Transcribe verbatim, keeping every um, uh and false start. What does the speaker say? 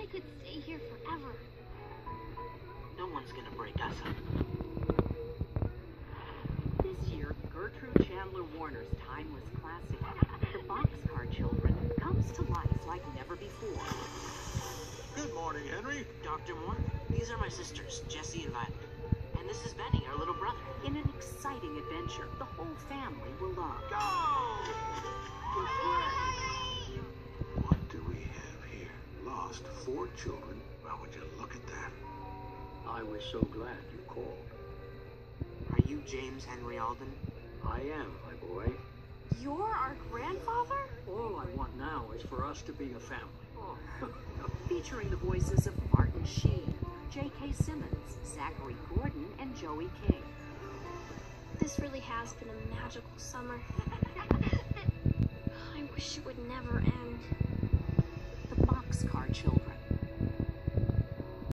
I could stay here forever. No one's gonna break us up. This year, Gertrude Chandler Warner's timeless classic, The Boxcar Children, comes to life like never before. Good morning, Henry. Doctor Moore, these are my sisters, Jessie and Violet. And this is Benny, our little brother. In an exciting adventure the whole family will love. Go! What do we have here? Lost four children? Well, would you look at that? I was so glad you called. Are you James Henry Alden? I am, my boy. You're our grandfather? All I want now is for us to be a family. Featuring the voices of Martin Sheen, J K Simmons, Zachary Gordon, and Joey King. This really has been a magical summer. I wish it would never end. The Boxcar Children.